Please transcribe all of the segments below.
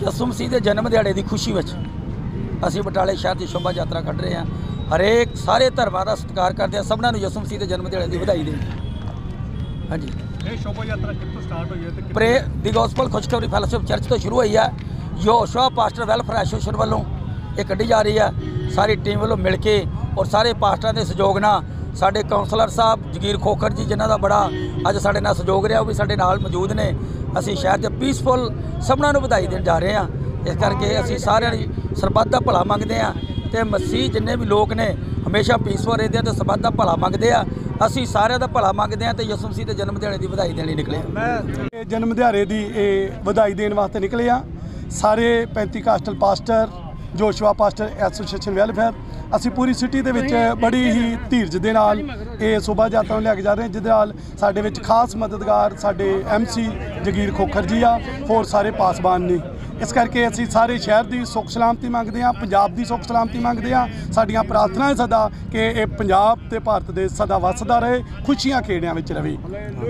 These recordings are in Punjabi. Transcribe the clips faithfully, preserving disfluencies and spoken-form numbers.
ਯਿਸੂ ਮਸੀਹ ਦੇ ਜਨਮ ਦਿਹਾੜੇ ਦੀ ਖੁਸ਼ੀ ਵਿੱਚ ਅਸੀਂ ਬਟਾਲੇ ਸ਼ਹਿਰ ਦੀ ਸ਼ੋਭਾ ਯਾਤਰਾ ਕੱਢ ਰਹੇ ਹਾਂ। ਹਰੇਕ ਸਾਰੇ ਧਰਮਾਂ ਦਾ ਸਤਿਕਾਰ ਕਰਦੇ ਹਾਂ, ਸਭਨਾਂ ਨੂੰ ਯਿਸੂ ਮਸੀਹ ਦੇ ਜਨਮ ਦਿਹਾੜੇ ਦੀ ਵਧਾਈ ਦੇ। ਹਾਂਜੀ, ਇਹ ਸ਼ੋਭਾ ਯਾਤਰਾ ਕਿੱਥੋਂ ਸਟਾਰਟ ਹੋਈ ਹੈ ਤੇ ਪ੍ਰੇ ਦੀ ਗੋਸਪਲ ਖੁਸ਼ਖਬਰੀ ਫੈਲੋਸ਼ਿਪ ਚਰਚ ਤੋਂ ਸ਼ੁਰੂ ਹੋਈ ਹੈ। ਯਹੋਸ਼ੂਆ ਪਾਸਟਰ ਵੈਲਫੇਅਰ ਐਸੋਸੀਏਸ਼ਨ ਵੱਲੋਂ ਇਹ ਕੱਢੀ ਜਾ ਰਹੀ ਹੈ। ਸਾਰੀ ਟੀਮ ਵੱਲੋਂ ਮਿਲ ਕੇ ਔਰ ਸਾਰੇ ਪਾਸਟਰਾਂ ਦੇ ਸਹਿਯੋਗ ਨਾਲ ਸਾਡੇ ਕਾਉਂਸਲਰ ਸਾਹਿਬ ਜਗੀਰ ਖੋਖਰ ਜੀ, ਜਿਨ੍ਹਾਂ ਦਾ ਬੜਾ ਅੱਜ ਸਾਡੇ ਨਾਲ ਸਹਿਯੋਗ ਰਿਹਾ, ਉਹ ਵੀ ਸਾਡੇ ਨਾਲ ਮੌਜੂਦ ਨੇ। ਅਸੀਂ ਸ਼ਹਿਰ ਦੇ ਪੀਸਫੁਲ ਸਭਨਾਂ ਨੂੰ ਵਧਾਈ ਦੇਣ ਜਾ ਰਹੇ ਹਾਂ। ਇਸ ਕਰਕੇ ਅਸੀਂ ਸਾਰਿਆਂ ਦੀ ਸਰਬੱਤ ਦਾ ਭਲਾ ਮੰਗਦੇ ਹਾਂ ਤੇ ਮਸੀਹ ਜਿੰਨੇ ਵੀ ਲੋਕ ਨੇ ਹਮੇਸ਼ਾ ਪੀਸਫੁਲ ਰਹਿੰਦੇ ਆ ਤੇ ਸਰਬੱਤ ਦਾ ਭਲਾ ਮੰਗਦੇ ਆ। ਅਸੀਂ ਸਾਰਿਆਂ ਦਾ ਭਲਾ ਮੰਗਦੇ ਹਾਂ ਤੇ ਯਿਸੂ ਮਸੀਹ ਦੇ ਜਨਮ ਦਿਹਾੜੇ ਦੀ ਵਧਾਈ ਦੇਣ ਲਈ ਨਿਕਲੇ। ਮੈਂ ਜਨਮ ਦਿਹਾੜੇ ਦੀ ਇਹ ਵਧਾਈ ਦੇਣ ਵਾਸਤੇ ਨਿਕਲੇ ਆ। ਸਾਰੇ Pentecostal pastor, Yahoshua pastor association welfare, ਅਸੀਂ ਪੂਰੀ ਸਿਟੀ ਦੇ ਵਿੱਚ ਬੜੀ ਹੀ ਧੀਰਜ ਦੇ ਨਾਲ ਇਹ ਸ਼ੋਭਾ ਯਾਤਰਾ ਨੂੰ ਲੈ ਕੇ ਜਾ ਰਹੇ ਹਾਂ, ਜਿਹਦੇ ਨਾਲ ਸਾਡੇ ਵਿੱਚ ਖਾਸ ਮਦਦਗਾਰ ਸਾਡੇ ਐਮ ਸੀ ਜਗੀਰ ਖੋਖਰ ਜੀ ਆ, ਹੋਰ ਸਾਰੇ ਪਾਸਬਾਨ ਨੇ। ਇਸ ਕਰਕੇ ਅਸੀਂ ਸਾਰੇ ਸ਼ਹਿਰ ਦੀ ਸੁੱਖ ਸਲਾਮਤੀ ਮੰਗਦੇ ਹਾਂ, ਪੰਜਾਬ ਦੀ ਸੁੱਖ ਸਲਾਮਤੀ ਮੰਗਦੇ ਹਾਂ। ਸਾਡੀਆਂ ਪ੍ਰਾਰਥਨਾ ਹੈ ਸਦਾ ਕਿ ਇਹ ਪੰਜਾਬ ਤੇ ਭਾਰਤ ਦੇ ਸਦਾ ਵੱਸਦਾ ਰਹੇ, ਖੁਸ਼ੀਆਂ ਖੇੜਿਆਂ ਵਿੱਚ ਰਹੇ।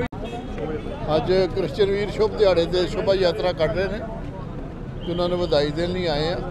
ਅੱਜ ਕ੍ਰਿਸਚਨ ਵੀਰ ਸ਼ੁਭ ਦਿਹਾੜੇ ਤੇ ਸ਼ੋਭਾ ਯਾਤਰਾ ਕੱਢ ਰਹੇ ਨੇ, ਉਹਨਾਂ ਨੂੰ ਵਧਾਈ ਦੇਣ ਲਈ ਆਏ ਆ।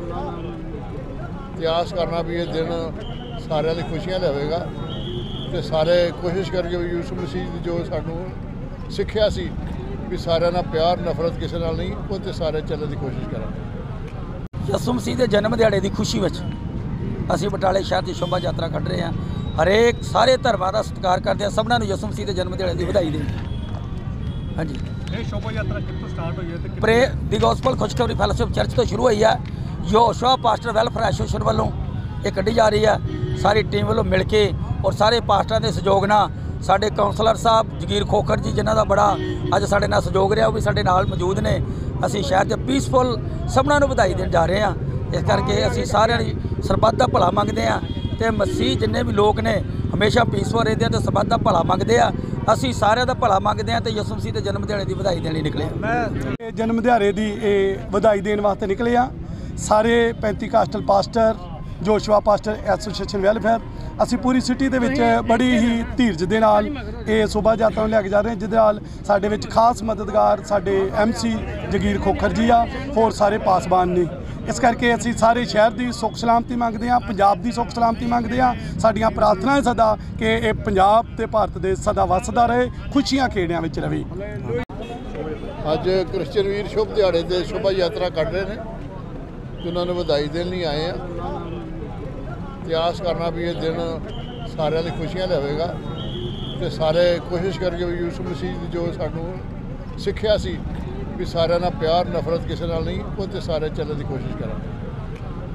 ਤੇ ਆਸ ਕਰਨਾ ਵੀ ਇਹ ਦਿਨ ਸਾਰਿਆਂ ਦੀ ਖੁਸ਼ੀਆਂ ਲਿਆਵੇਗਾ ਤੇ ਸਾਰੇ ਕੋਸ਼ਿਸ਼ ਕਰਕੇ ਵੀ ਯਿਸੂ ਮਸੀਹ ਦੀ ਜੋ ਸਾਨੂੰ ਸਿੱਖਿਆ ਸੀ ਵੀ ਸਾਰਿਆਂ ਨਾਲ ਪਿਆਰ ਨਫ਼ਰਤ ਕਿਸੇ ਨਾਲ ਨਹੀਂ, ਉਹ ਤੇ ਸਾਰੇ ਚੱਲਣ ਦੀ ਕੋਸ਼ਿਸ਼ ਕਰਾਂਗੇ। ਯਿਸੂ ਮਸੀਹ ਦੇ ਜਨਮ ਦਿਹਾੜੇ ਦੀ ਖੁਸ਼ੀ ਵਿੱਚ ਅਸੀਂ ਬਟਾਲੇ ਸ਼ਹਿਰ ਦੀ ਸ਼ੋਭਾ ਯਾਤਰਾ ਕੱਢ ਰਹੇ ਹਾਂ। ਹਰੇਕ ਸਾਰੇ ਧਰਮਾਂ ਦਾ ਸਤਿਕਾਰ ਕਰਦੇ ਹਾਂ, ਸਭਨਾਂ ਨੂੰ ਯਿਸੂ ਮਸੀਹ ਦੇ ਜਨਮ ਦਿਹਾੜੇ ਦੀ ਵਧਾਈ ਦੇ। ਹਾਂਜੀ, ਇਹ ਸ਼ੋਭਾ ਯਾਤਰਾ ਕਿੱਥੋਂ ਸਟਾਰਟ ਹੋਈ ਹੈ ਤੇ ਪ੍ਰੇ ਦੀ ਗੋਸਪਲ ਖੁਸ਼ਖਬਰੀ ਫੈਲੋਸ਼ਿਪ ਚਰਚ ਤੋਂ ਸ਼ੁਰੂ ਹੋਈ ਹੈ। ਯਹੋਸ਼ੂਆ ਪਾਸਟਰ ਵੈਲਫੇਅਰ ਐਸੋਸੀਏਸ਼ਨ ਵੱਲੋਂ ਇਹ ਕੱਢੀ ਜਾ ਰਹੀ ਹੈ। ਸਾਰੀ ਟੀਮ ਵੱਲੋਂ ਮਿਲ ਕੇ ਔਰ ਸਾਰੇ ਪਾਸਟਰਾਂ ਦੇ ਸਹਿਯੋਗ ਨਾਲ ਸਾਡੇ ਕਾਉਂਸਲਰ ਸਾਹਿਬ ਜਗੀਰ ਖੋਖਰ ਜੀ, ਜਿਨ੍ਹਾਂ ਦਾ ਬੜਾ ਅੱਜ ਸਾਡੇ ਨਾਲ ਸਹਿਯੋਗ ਰਿਹਾ, ਉਹ ਵੀ ਸਾਡੇ ਨਾਲ ਮੌਜੂਦ ਨੇ। ਅਸੀਂ ਸ਼ਹਿਰ ਦੇ ਪੀਸਫੁਲ ਸਭਨਾਂ ਨੂੰ ਵਧਾਈ ਦੇਣ ਜਾ ਰਹੇ ਹਾਂ। ਇਸ ਕਰਕੇ ਅਸੀਂ ਸਾਰਿਆਂ ਦੀ ਸਰਬੱਤ ਦਾ ਭਲਾ ਮੰਗਦੇ ਹਾਂ ਤੇ ਮਸੀਹ ਜਿੰਨੇ ਵੀ ਲੋਕ ਨੇ ਹਮੇਸ਼ਾ ਪੀਸਫੁਲ ਰਹਿੰਦੇ ਆ ਤੇ ਸਰਬੱਤ ਦਾ ਭਲਾ ਮੰਗਦੇ ਆ। ਅਸੀਂ ਸਾਰਿਆਂ ਦਾ ਭਲਾ ਮੰਗਦੇ ਹਾਂ ਤੇ ਯਿਸੂ ਮਸੀਹ ਦੇ ਜਨਮ ਦਿਹਾੜੇ ਦੀ ਵਧਾਈ ਦੇਣ ਲਈ ਨਿਕਲੇ। ਮੈਂ ਜਨਮ ਦਿਹਾੜੇ ਦੀ ਇਹ ਵਧਾਈ ਦੇਣ ਵਾਸਤੇ ਨਿਕਲੇ ਆ। ਸਾਰੇ Pentecostal pastor, Yahoshua pastor association welfare, ਅਸੀਂ ਪੂਰੀ ਸਿਟੀ ਦੇ ਵਿੱਚ ਬੜੀ ਹੀ ਧੀਰਜ ਦੇ ਨਾਲ ਇਹ ਸ਼ੋਭਾ ਯਾਤਰਾ ਨੂੰ ਲੈ ਕੇ ਜਾ ਰਹੇ ਹਾਂ, ਜਿਹਦੇ ਨਾਲ ਸਾਡੇ ਵਿੱਚ ਖਾਸ ਮਦਦਗਾਰ ਸਾਡੇ ਐਮ ਸੀ ਜਗੀਰ ਖੋਖਰ ਜੀ ਆ, ਹੋਰ ਸਾਰੇ ਪਾਸਬਾਨ ਨੇ। ਇਸ ਕਰਕੇ ਅਸੀਂ ਸਾਰੇ ਸ਼ਹਿਰ ਦੀ ਸੁੱਖ ਸਲਾਮਤੀ ਮੰਗਦੇ ਹਾਂ, ਪੰਜਾਬ ਦੀ ਸੁੱਖ ਸਲਾਮਤੀ ਮੰਗਦੇ ਹਾਂ। ਸਾਡੀਆਂ ਪ੍ਰਾਰਥਨਾ ਹੈ ਸਦਾ ਕਿ ਇਹ ਪੰਜਾਬ ਤੇ ਭਾਰਤ ਦੇ ਸਦਾ ਵੱਸਦਾ ਰਹੇ, ਖੁਸ਼ੀਆਂ ਖੇੜਿਆਂ ਵਿੱਚ ਰਹੇ। ਅੱਜ ਕ੍ਰਿਸਚਨ ਵੀਰ ਸ਼ੁਭ ਦਿਹਾੜੇ ਤੇ ਸ਼ੋਭਾ ਯਾਤਰਾ ਕੱਢ ਰਹੇ ਨੇ, ਉਹਨਾਂ ਨੂੰ ਵਧਾਈ ਦੇਣ ਲਈ ਆਏ ਆ। ਤੇ ਆਸ ਕਰਨਾ ਵੀ ਇਹ ਦਿਨ ਸਾਰਿਆਂ ਦੀ ਖੁਸ਼ੀਆਂ ਲਿਆਵੇਗਾ ਤੇ ਸਾਰੇ ਕੋਸ਼ਿਸ਼ ਕਰਕੇ ਵੀ ਯਿਸੂ ਮਸੀਹ ਦੀ ਜੋ ਸਾਨੂੰ ਸਿੱਖਿਆ ਸੀ ਵੀ ਸਾਰਿਆਂ ਨਾਲ ਪਿਆਰ ਨਫ਼ਰਤ ਕਿਸੇ ਨਾਲ ਨਹੀਂ, ਉਹ ਤੇ ਸਾਰੇ ਚੱਲਣ ਦੀ ਕੋਸ਼ਿਸ਼ ਕਰਾਂਗੇ।